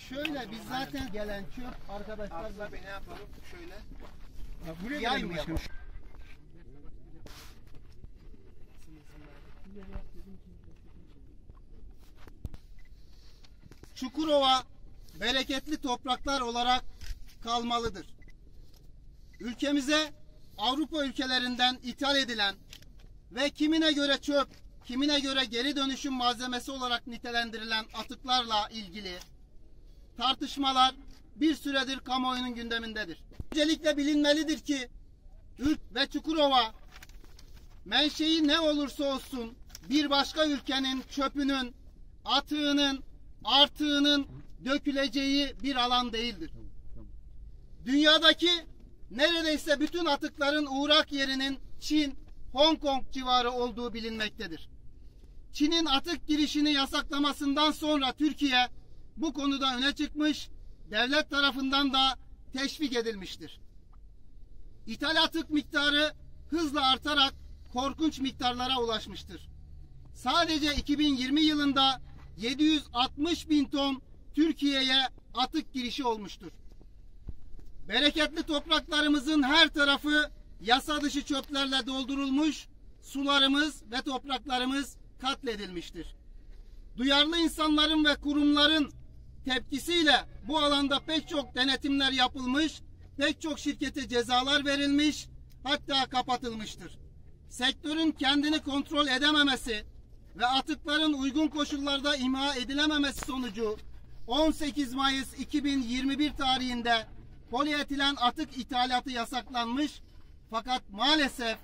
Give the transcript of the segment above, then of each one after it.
Şöyle biz zaten gelen çöp arkadaşlar Aslında ne yapalım? Şöyle. buraya yay mı yapalım? Çukurova bereketli topraklar olarak kalmalıdır. Ülkemize Avrupa ülkelerinden ithal edilen ve kimine göre çöp, kimine göre geri dönüşüm malzemesi olarak nitelendirilen atıklarla ilgili tartışmalar bir süredir kamuoyunun gündemindedir. Öncelikle bilinmelidir ki Ürk ve Çukurova menşei ne olursa olsun bir başka ülkenin çöpünün, atığının, artığının döküleceği bir alan değildir. Dünyadaki neredeyse bütün atıkların uğrak yerinin Çin, Hong Kong civarı olduğu bilinmektedir. Çin'in atık girişini yasaklamasından sonra Türkiye bu konuda öne çıkmış, devlet tarafından da teşvik edilmiştir. İthal atık miktarı hızla artarak korkunç miktarlara ulaşmıştır. Sadece 2020 yılında 760 bin ton Türkiye'ye atık girişi olmuştur. Bereketli topraklarımızın her tarafı yasa dışı çöplerle doldurulmuş, sularımız ve topraklarımız katledilmiştir. Duyarlı insanların ve kurumların tepkisiyle bu alanda pek çok denetimler yapılmış, pek çok şirkete cezalar verilmiş, hatta kapatılmıştır. Sektörün kendini kontrol edememesi ve atıkların uygun koşullarda imha edilememesi sonucu 18 Mayıs 2021 tarihinde polietilen atık ithalatı yasaklanmış, fakat maalesef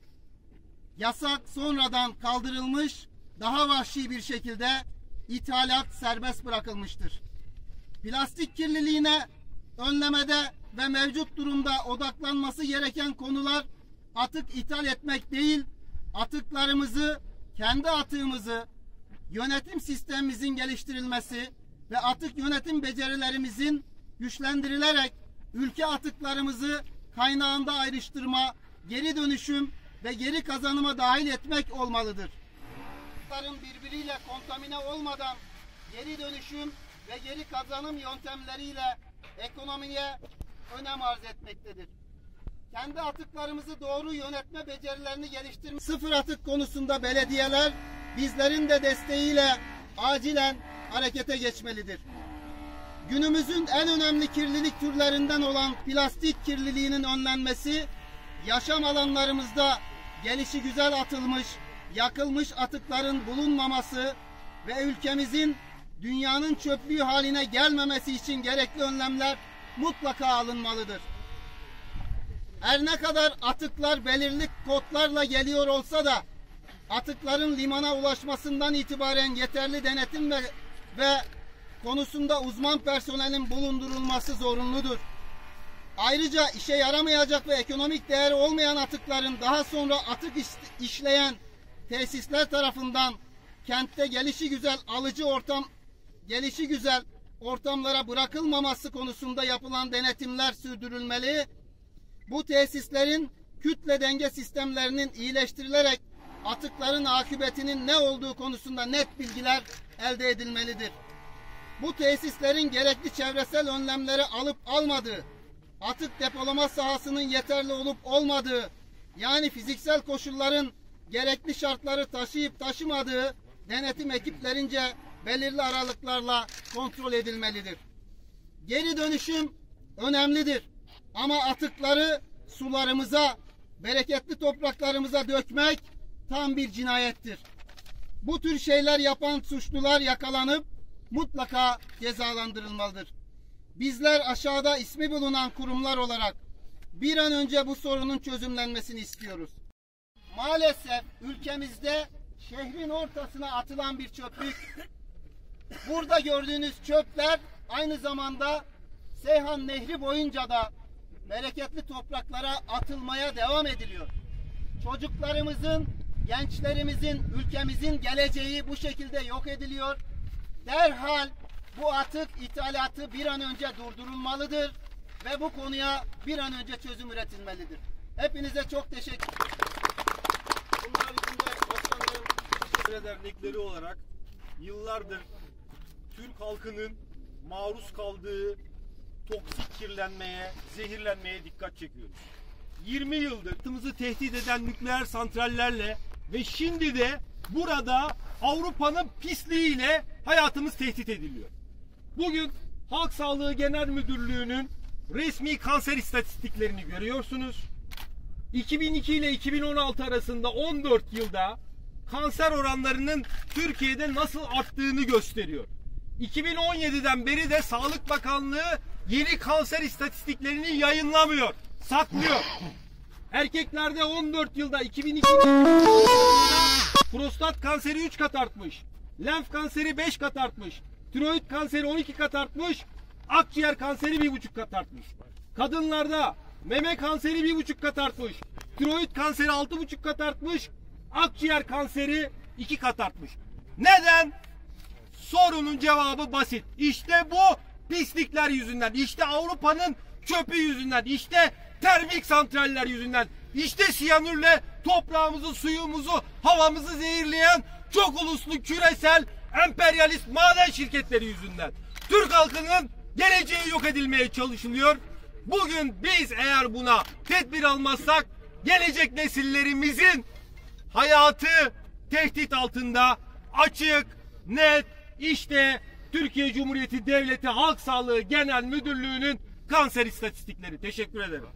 yasak sonradan kaldırılmış, daha vahşi bir şekilde ithalat serbest bırakılmıştır. Plastik kirliliğine önlemede ve mevcut durumda odaklanması gereken konular atık ithal etmek değil, atıklarımızı, kendi atığımızı, yönetim sistemimizin geliştirilmesi ve atık yönetim becerilerimizin güçlendirilerek ülke atıklarımızı kaynağında ayrıştırma, geri dönüşüm ve geri kazanıma dahil etmek olmalıdır. Atıkların birbiriyle kontamine olmadan geri dönüşüm ve geri kazanım yöntemleriyle ekonomiye önem arz etmektedir. Kendi atıklarımızı doğru yönetme becerilerini geliştirmek, sıfır atık konusunda belediyeler bizlerin de desteğiyle acilen harekete geçmelidir. Günümüzün en önemli kirlilik türlerinden olan plastik kirliliğinin önlenmesi, yaşam alanlarımızda gelişigüzel atılmış, yakılmış atıkların bulunmaması ve ülkemizin dünyanın çöplüğü haline gelmemesi için gerekli önlemler mutlaka alınmalıdır. Her ne kadar atıklar belirli kodlarla geliyor olsa da atıkların limana ulaşmasından itibaren yeterli denetim ve konusunda uzman personelin bulundurulması zorunludur. Ayrıca işe yaramayacak ve ekonomik değeri olmayan atıkların daha sonra atık işleyen tesisler tarafından kentte gelişigüzel ortamlara bırakılmaması konusunda yapılan denetimler sürdürülmeli. Bu tesislerin kütle denge sistemlerinin iyileştirilerek atıkların akıbetinin ne olduğu konusunda net bilgiler elde edilmelidir. Bu tesislerin gerekli çevresel önlemleri alıp almadığı, atık depolama sahasının yeterli olup olmadığı, yani fiziksel koşulların gerekli şartları taşıyıp taşımadığı denetim ekiplerince belirli aralıklarla kontrol edilmelidir. Geri dönüşüm önemlidir ama atıkları sularımıza, bereketli topraklarımıza dökmek tam bir cinayettir. Bu tür şeyler yapan suçlular yakalanıp mutlaka cezalandırılmalıdır. Bizler aşağıda ismi bulunan kurumlar olarak bir an önce bu sorunun çözümlenmesini istiyoruz. Maalesef ülkemizde şehrin ortasına atılan bir çöplük. Burada gördüğünüz çöpler aynı zamanda Seyhan Nehri boyunca da bereketli topraklara atılmaya devam ediliyor. Çocuklarımızın, gençlerimizin, ülkemizin geleceği bu şekilde yok ediliyor. Derhal bu atık ithalatı bir an önce durdurulmalıdır ve bu konuya bir an önce çözüm üretilmelidir. Hepinize çok teşekkür ederim. Bunlar içinde Osmanlı dernekleri olarak yıllardır Türk halkının maruz kaldığı toksik kirlenmeye, zehirlenmeye dikkat çekiyoruz. 20 yıldır hayatımızı tehdit eden nükleer santrallerle ve şimdi de burada Avrupa'nın pisliğiyle hayatımız tehdit ediliyor. Bugün Halk Sağlığı Genel Müdürlüğü'nün resmi kanser istatistiklerini görüyorsunuz. 2002 ile 2016 arasında 14 yılda kanser oranlarının Türkiye'de nasıl arttığını gösteriyor. 2017'den beri de Sağlık Bakanlığı yeni kanser istatistiklerini yayınlamıyor, saklıyor. Erkeklerde 14 yılda 2002'de prostat kanseri 3 kat artmış, lenf kanseri 5 kat artmış, tiroid kanseri 12 kat artmış, akciğer kanseri 1,5 kat artmış. Kadınlarda meme kanseri 1,5 kat artmış, tiroid kanseri 6,5 kat artmış, akciğer kanseri 2 kat artmış. Neden? Sorunun cevabı basit. İşte bu pislikler yüzünden, işte Avrupa'nın çöpü yüzünden, işte termik santraller yüzünden, işte siyanürle toprağımızı, suyumuzu, havamızı zehirleyen çok uluslu küresel emperyalist maden şirketleri yüzünden. Türk halkının geleceği yok edilmeye çalışılıyor. Bugün biz eğer buna tedbir almazsak gelecek nesillerimizin hayatı tehdit altında. Açık, net, işte Türkiye Cumhuriyeti Devleti Halk Sağlığı Genel Müdürlüğü'nün kanser istatistikleri. Teşekkür ederim.